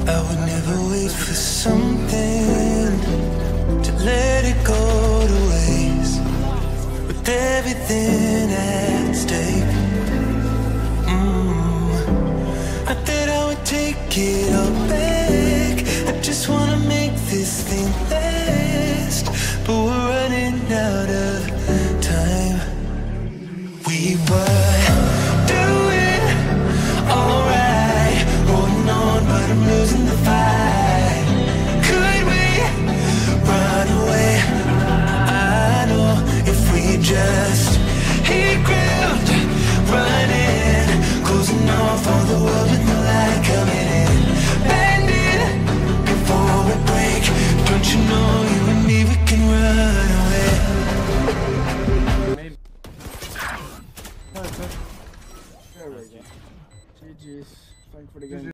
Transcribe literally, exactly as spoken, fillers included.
I would never wait for something to let it go to waste, with everything at stake. mm. Not that I would take it all back, I just wanna make this thing last, but we're running out of